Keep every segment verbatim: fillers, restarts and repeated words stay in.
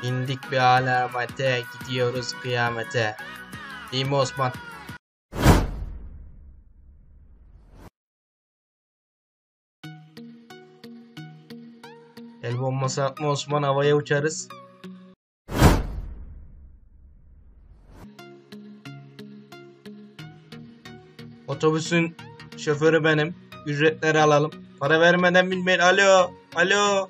İndik bir alamete, gidiyoruz kıyamete. Değil mi Osman? El bombası atma Osman, havaya uçarız. Otobüsün şoförü benim. Ücretleri alalım. Para vermeden binmeyin. Alo. Alo.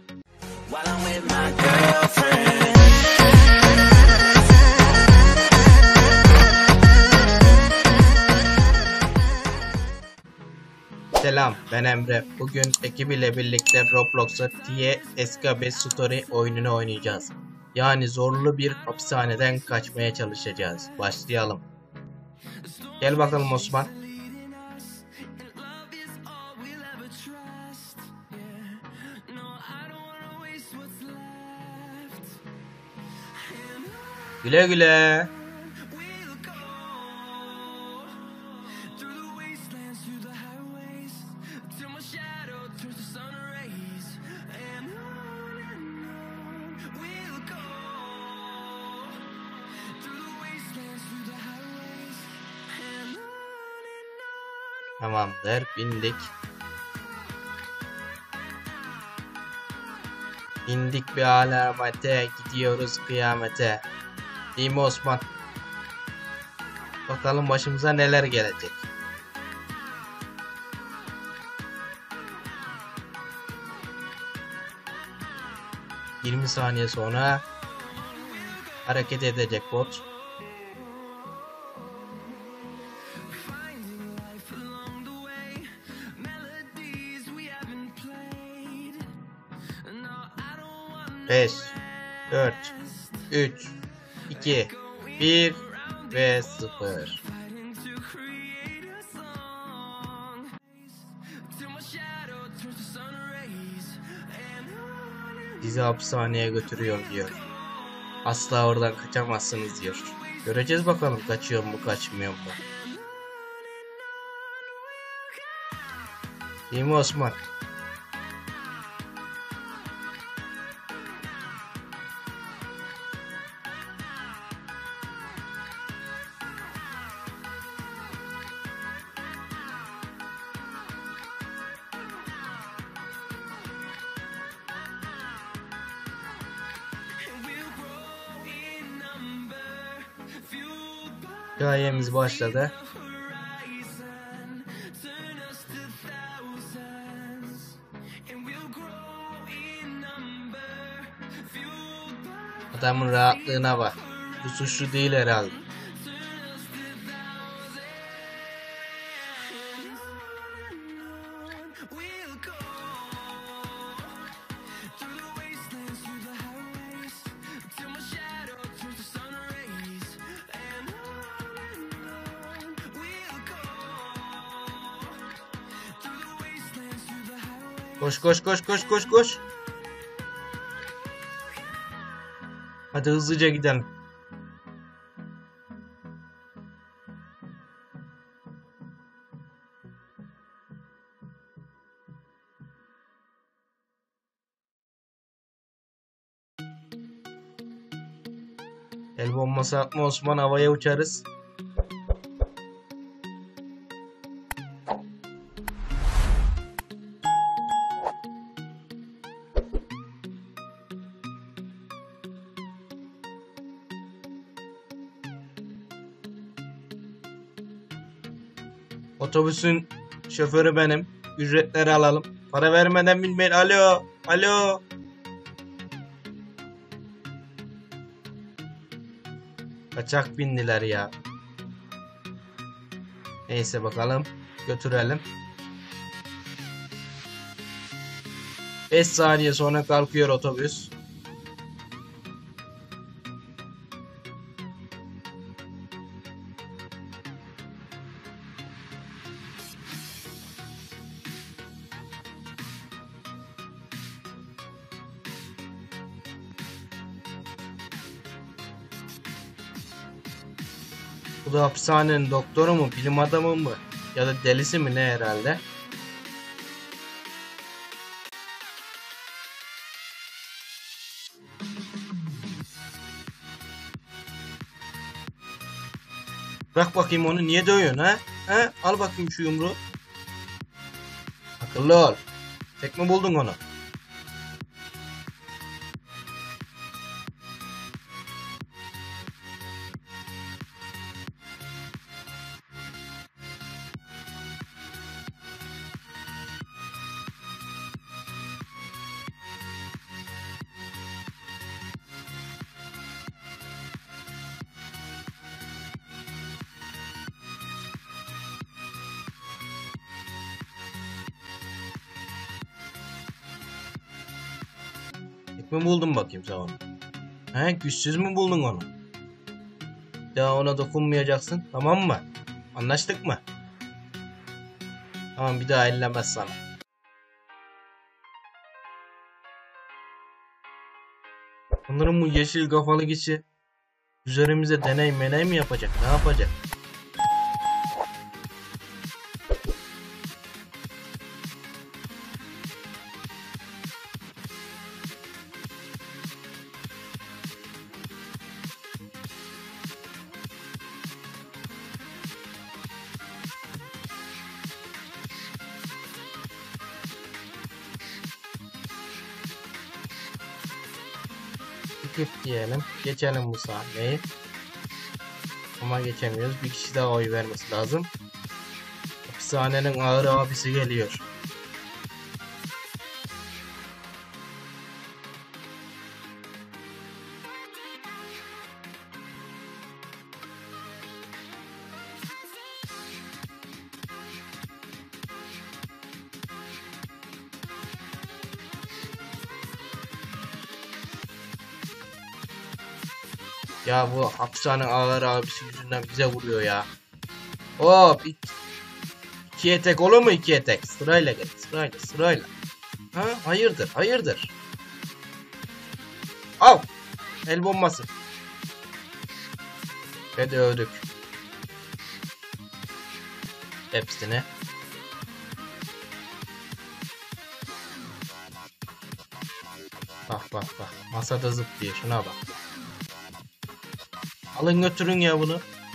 Selam, ben Emre. Bugün ekibiyle birlikte Roblox'a T Escape Story oyununu oynayacağız. Yani zorlu bir hapishaneden kaçmaya çalışacağız. Başlayalım. Gel bakalım Osman. Güle güle. Tamamdır, bindik. İndik bir alamete, gidiyoruz kıyamete. Değil mi Osman? Bakalım başımıza neler gelecek. yirmi saniye sonra hareket edecek bot. beş, dört, üç, iki, bir ve sıfır. Bizi hapishaneye götürüyor diyor. Asla oradan kaçamazsınız diyor. Göreceğiz bakalım kaçıyor mu kaçmıyor mu. Değil mi Osman? Hikayemiz başladı. Adamın rahatlığına bak. Bu suçlu değil herhalde. Koş koş koş koş koş koş. Hadi hızlıca gidelim. El bombası atma Osman, havaya uçarız. Otobüsün şoförü benim. Ücretleri alalım. Para vermeden binmeyin. Alo. Alo. Kaçak bindiler ya. Neyse bakalım. Götürelim. beş saniye sonra kalkıyor otobüs. Bu da hapishanenin doktoru mu, bilim adamı mı ya da delisi mi ne herhalde. Bırak bakayım onu, niye dövüyorsun ha? Ha? Al bakayım şu yumruğu. Akıllı ol. Tek mi buldun onu? Tek mi buldun bakayım sen onu? He, güçsüz mü buldun onu? Bir daha ona dokunmayacaksın, tamam mı? Anlaştık mı? Tamam, bir daha ellemez sana. Sanırım bu yeşil kafalı kişi üzerimize deney meney mi yapacak? Ne yapacak? Skip diyelim. Geçelim bu sahneyi. Ama geçemiyoruz. Bir kişi daha oy vermesi lazım. Hapishanenin ağır abisi geliyor. Ya bu hapishane ağır abisi yüzünden bize vuruyor ya. Hop. İki, ikiye tek olur mu, ikiye tek? Sırayla gel. Sırayla sırayla. Ha, hayırdır hayırdır. Al. El bombası. Ve dövdük. Hepsini. Bak bak bak. Masada zıplıyor. Şuna bak. Alın götürün ya bunu.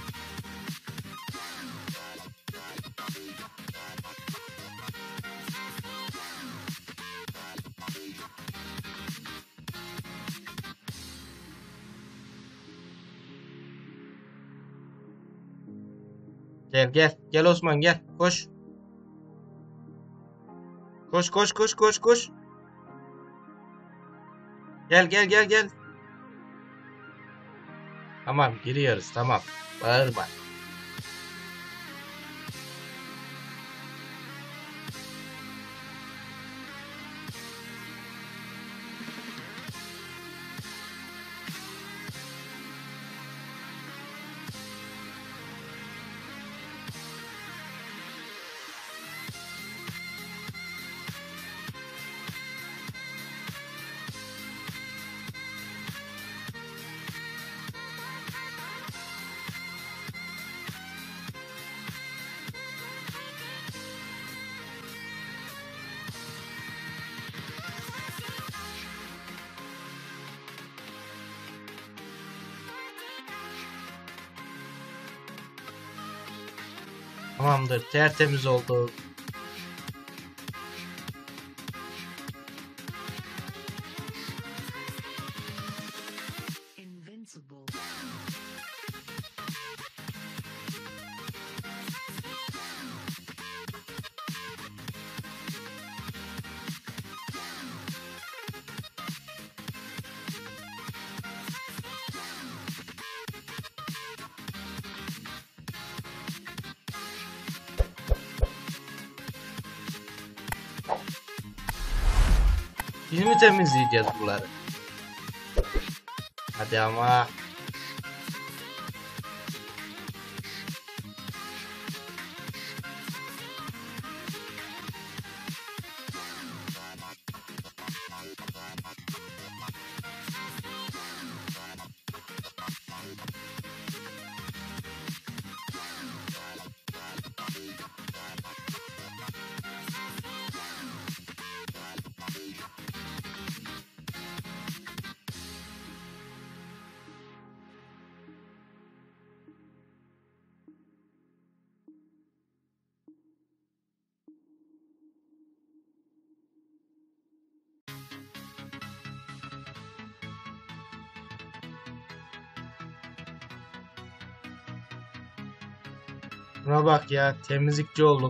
Gel gel. Gel Osman gel. Koş. Koş koş koş koş koş. Gel gel gel gel. Tamam, giriyoruz, tamam. Bağırma. Tamamdır, tertemiz oldu. Invincible. Biz mi temizleyeceğiz bunları? Hadi ama. Buna bak ya, temizlikçi olduk.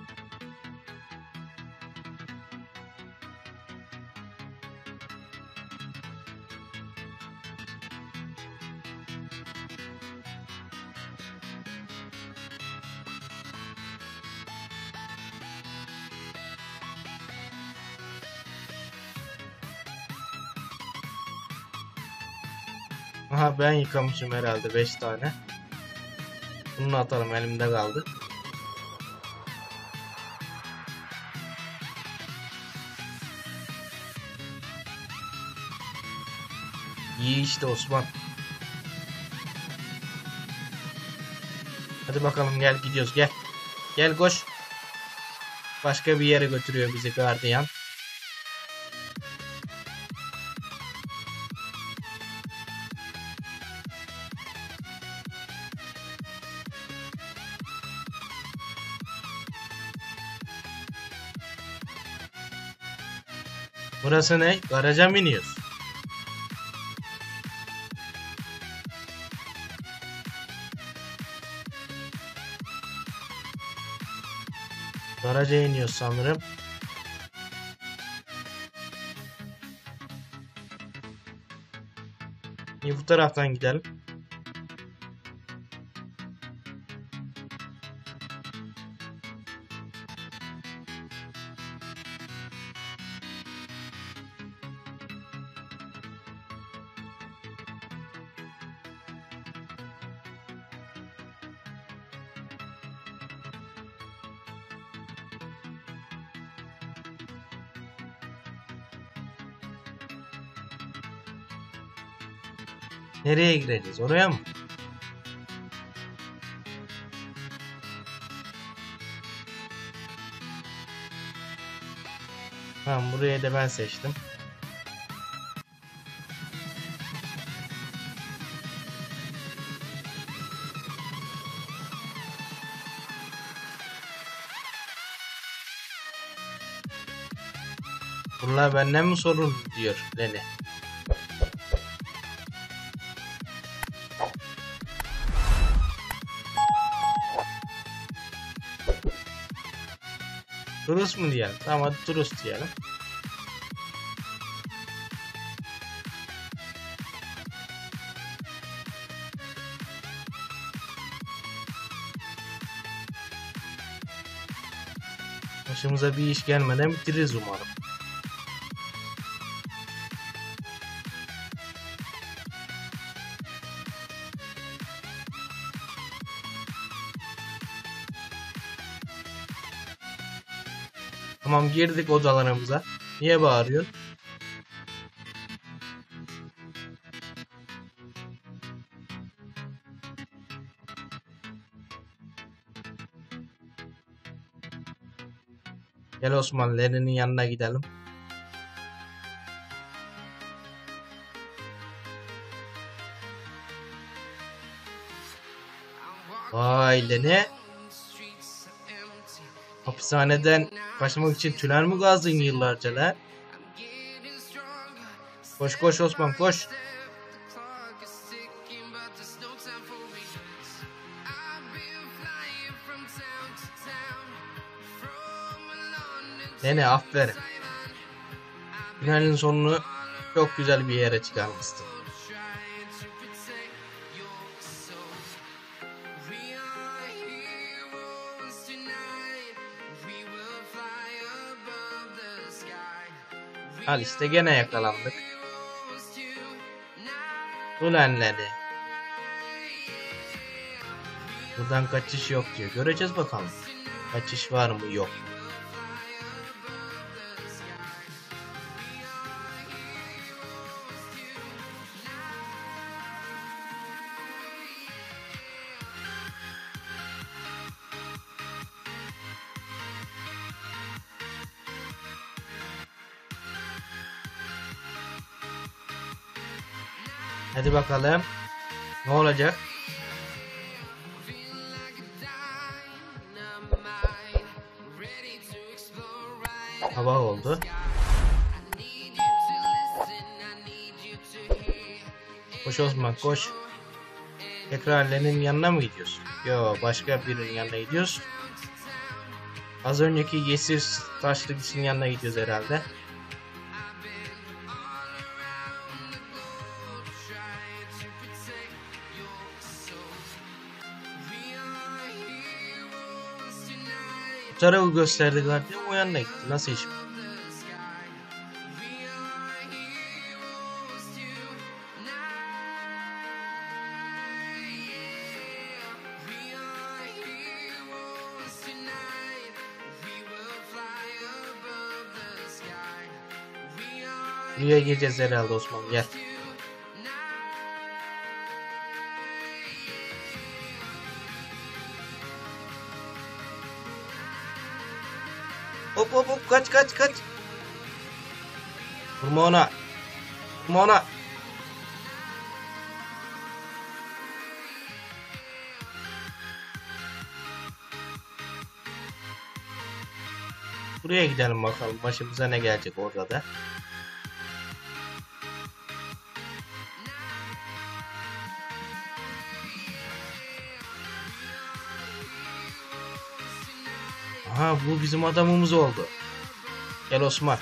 Aha, ben yıkamışım herhalde beş tane. Bunu atalım, elimde kaldı. İyi işte Osman. Hadi bakalım, gel gidiyoruz, gel. Gel koş. Başka bir yere götürüyor bizi gardiyan. Burası ne? Garaja mı iniyoruz? Garaja iniyoruz sanırım. İyi, bu taraftan gidelim. Nereye gireceğiz? Oraya mı? Tamam, burayı da ben seçtim. Bunlar benden mi sorun diyor Leni. Turist mu diyelim? Tamam, hadi turist diyelim. Başımıza bir iş gelmeden bitiririz umarım. Tamam, girdik odalarımıza. Niye bağırıyorsun? Gel Osman, Leni'nin yanına gidelim. Vay Leni. Hapishaneden kaçmak için tünel mi kazdın yıllarca lan? Koş koş Osman, koş. Leni, aferin. Tünelin sonunu çok güzel bir yere çıkarmışsın. Al işte, gene yakalandık. Ulan Leni. Buradan kaçış yok diyor. Göreceğiz bakalım. Kaçış var mı yok mu? Hadi bakalım. Ne olacak? Hava oldu. Koş Osman, koş. Tekrar Len'in yanına mı gidiyorsun? Yo, başka birinin yanına gidiyoruz. Az önceki yeşil taşlı kişinin yanına gidiyoruz herhalde. Bu tarafı gösterdi gardiyan, o yanına gitti. Nasıl iş bu? Buraya gireceğiz herhalde Osman, gel. Hop hop hop, kaç kaç kaç. Vurma ona. Vurma ona. Buraya gidelim bakalım, başımıza ne gelecek orada da. Aha, bu bizim adamımız oldu. Gel Osman.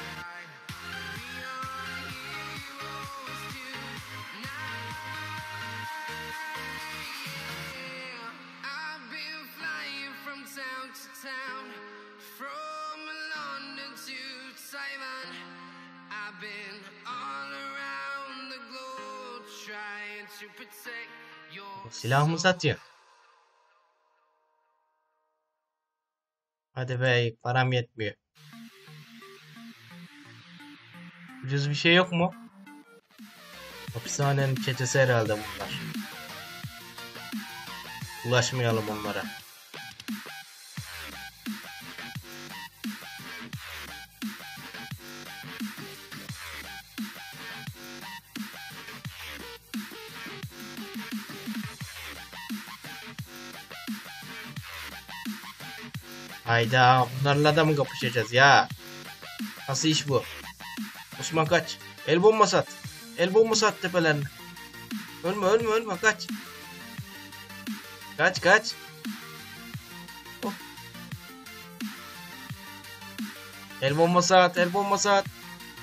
Silahımızı atıyor. Hadi be, param yetmiyor. Ucuz bir şey yok mu? Hapishanenin çetesi herhalde bunlar. Ulaşmayalım onlara. Hayda, bunlarla da mı kapışacağız ya? Nasıl iş bu? Osman kaç. El bombası at. El bombası at tepelerine. Ölme ölme ölme, kaç. Kaç kaç. Oh. El bombası at, el bombası at.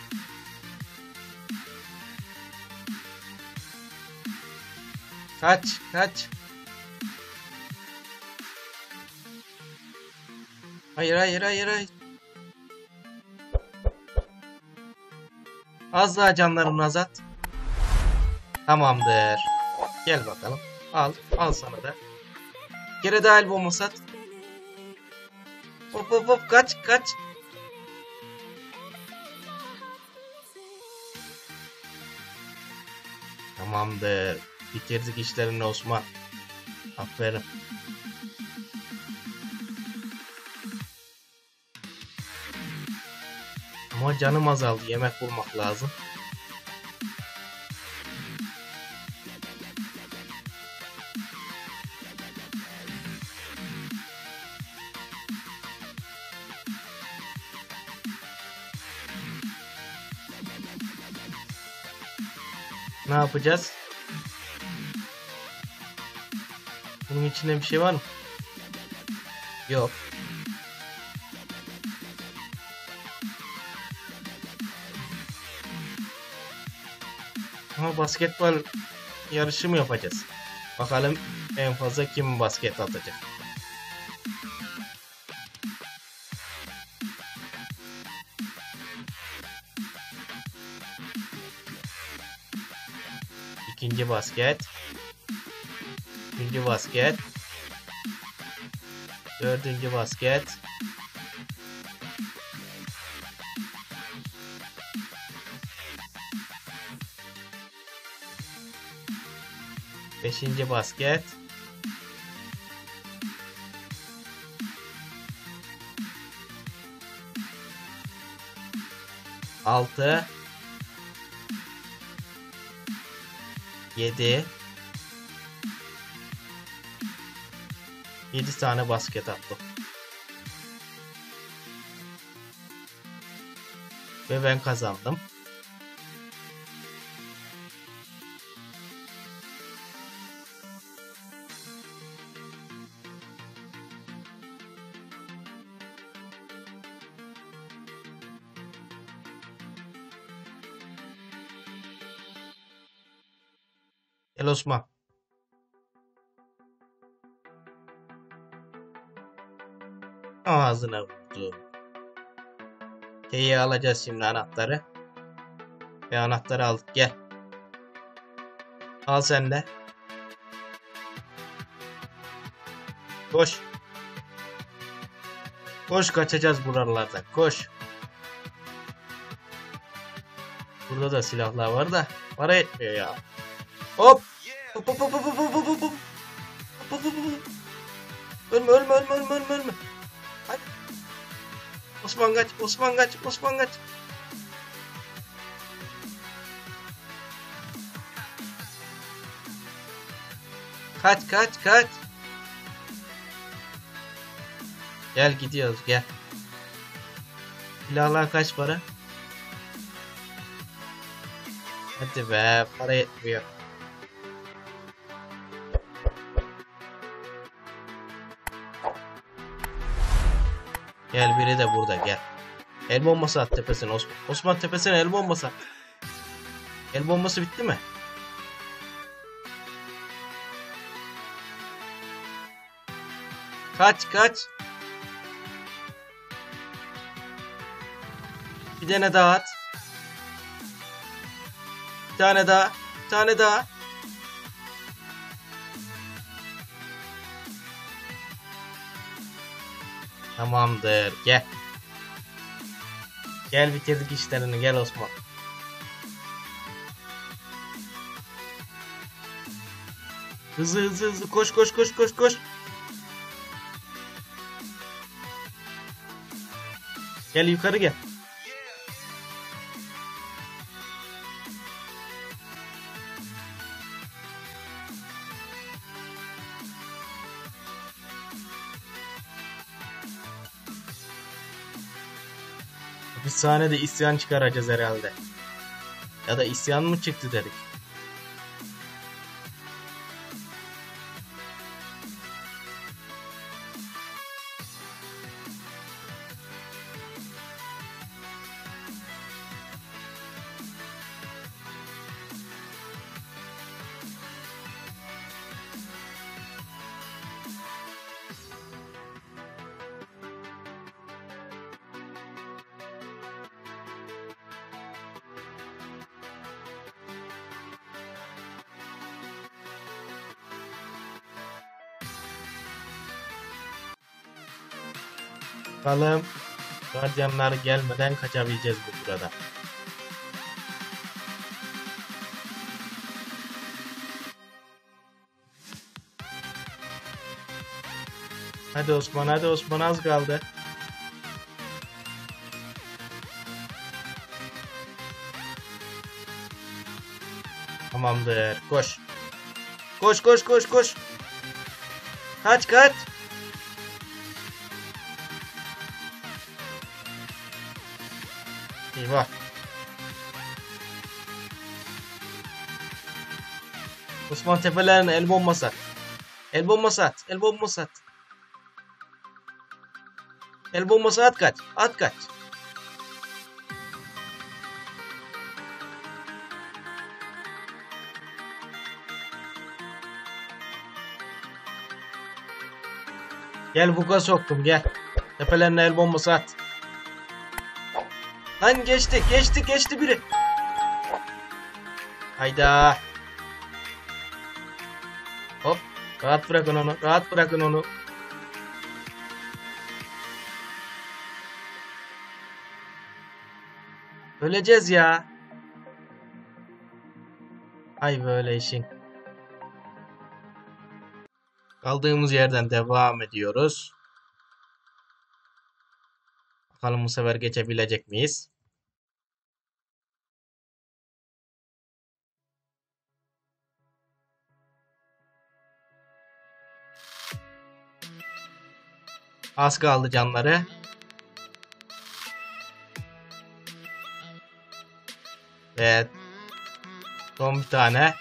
Kaç kaç. Hayır hayır hayır hayır. Az daha canlarını azalt. Tamamdır. Gel bakalım. Al. Al sana da. Bir kere daha el bombası at. Hop hop hop, kaç kaç. Tamamdır. Bitirdik işlerini Osman. Aferin. Ama canım azaldı. Yemek bulmak lazım. Ne yapacağız? Bunun içinde bir şey var mı? Yok. Ama basketbol yarışı mı yapacağız? Bakalım en fazla kim basket atacak. İkinci basket. Üçüncü basket. Dördüncü basket. Beşinci basket. Altı. Yedi. Yedi tane basket attım. Ve ben kazandım. Gel Osman. Ağzına vurdu. T'yi alacağız şimdi anahtarı. Ve anahtarı aldık. Gel. Al sen de. Koş. Koş, kaçacağız buralardan. Koş. Burada da silahlar var da para etmiyor ya. Hop. Hop hop hop hop hop hop hop hop. Hop, hop, hop, hop. Ölme ölme ölme ölme ölme ölme. Hadi. Osman kaç, Osman kaç, Osman kaç. Kaç kaç kaç. Gel gidiyoruz gel. Silahlar kaç para? Hadi be, para yetmiyor. Gel, biri de burada, gel. El bombası at tepesine Osman. Osman tepesine el bombası at. El bombası bitti mi? Kaç kaç. Bir tane daha at. Bir tane daha. Bir tane daha. Tamamdır. Gel. Gel, bitirdik işlerini. Gel Osman. Hızlı hızlı hızlı. Koş koş koş koş koş. Gel yukarı gel. Hapishanede isyan çıkaracağız herhalde. Ya da isyan mı çıktı dedik. Bakalım. Gardiyanlar gelmeden kaçabileceğiz bu burada. Hadi Osman, hadi Osman, az kaldı. Tamamdır. Koş. Koş koş koş koş. Kaç kaç. Eyvah. Osman tepelerine el bombası at. El bombası at. El bombası at. El bombası at kaç. At kaç. Gel, buga soktum gel. Tepelerine el bombası at. Lan geçti geçti geçti biri. Hayda. Hop. Rahat bırakın onu. Rahat bırakın onu. Öleceğiz ya. Ay böyle işin. Kaldığımız yerden devam ediyoruz. Bakalım bu sefer geçebilecek miyiz? Az kaldı canları. Evet. Son bir tane.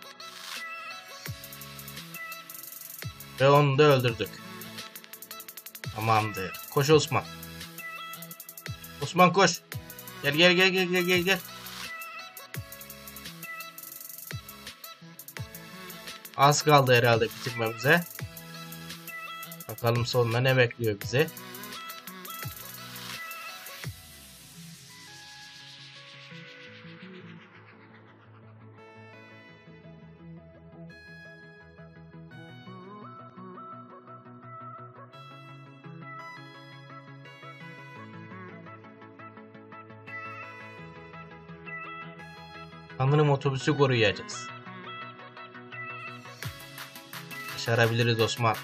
Ve onu da öldürdük. Tamamdır. Koş Osman. Osman koş. Gel gel gel gel gel gel gel. Az kaldı herhalde bitirmemize. Bakalım sonunda ne bekliyor bizi. Sanırım otobüsü koruyacağız. Başarabiliriz Osman.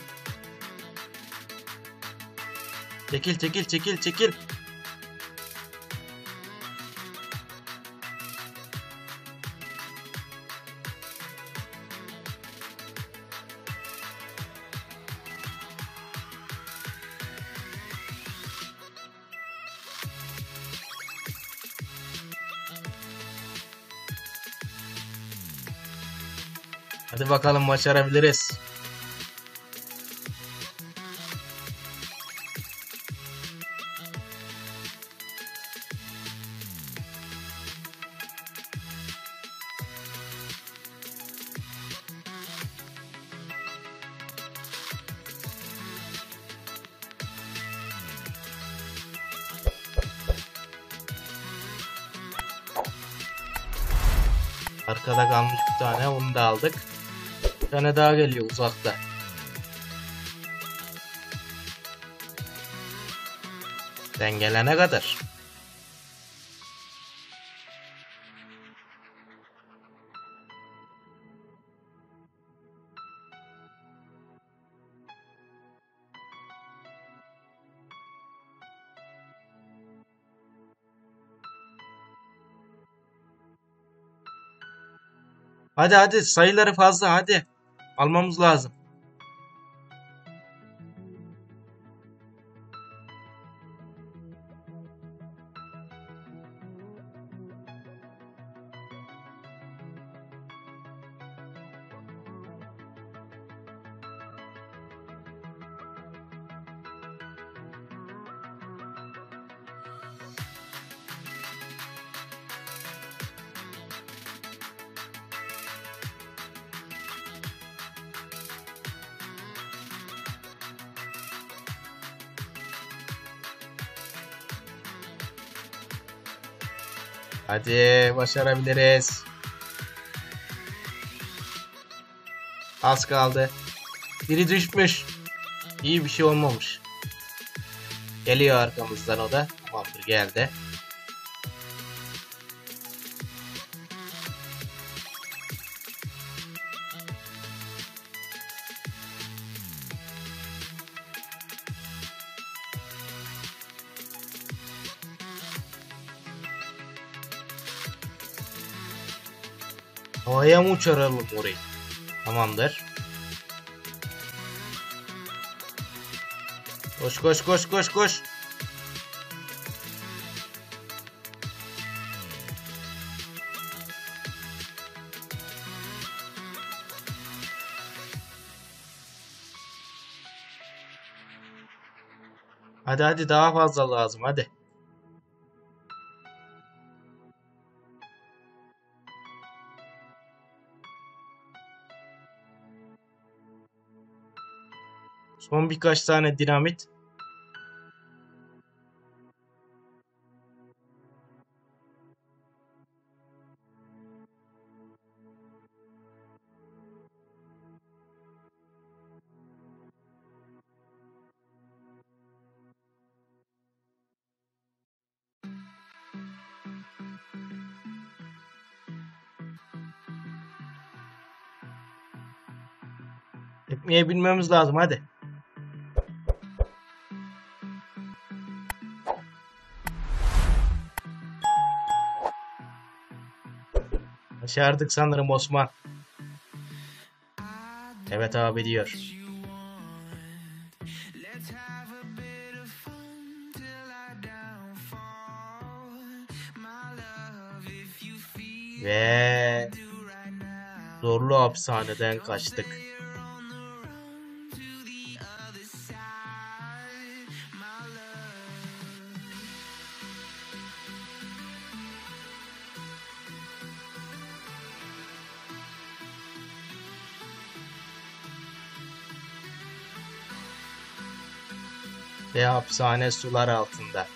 Çekil çekil çekil çekil. Hadi bakalım başarabiliriz. Arkada kalmış bir tane, onu da aldık. Bir tane daha geliyor uzakta. Dengelene kadar. Hadi hadi, sayıları fazla, hadi. Almamız lazım. Hadi başarabiliriz. Az kaldı. Biri düşmüş. İyi bir şey olmamış. Geliyor arkamızdan o da. Tamamdır, geldi. Havaya mı uçuralım orayı? Tamamdır. Koş koş koş koş koş. Hadi hadi, daha fazla lazım, hadi. Son birkaç tane dinamit. Ekmeğe binmemiz lazım, hadi. Başardık sanırım Osman. Evet abi diyor. Ve zorlu hapishaneden kaçtık. ve hapishane sular altında.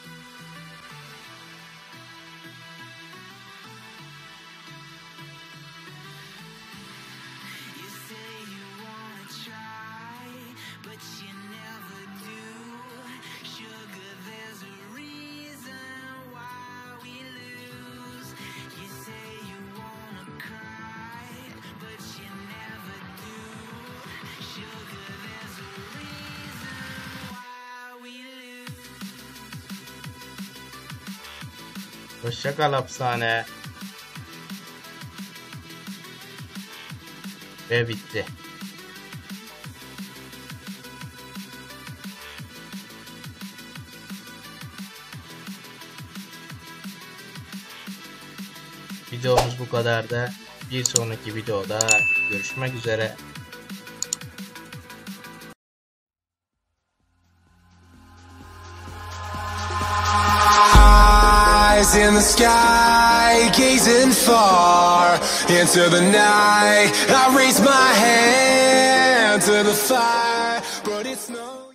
Hoşça kal hapishane. Ve bitti. Videomuz bu kadar da bir sonraki videoda görüşmek üzere. In the sky, gazing far into the night, I raise my hand to the fire, but it's no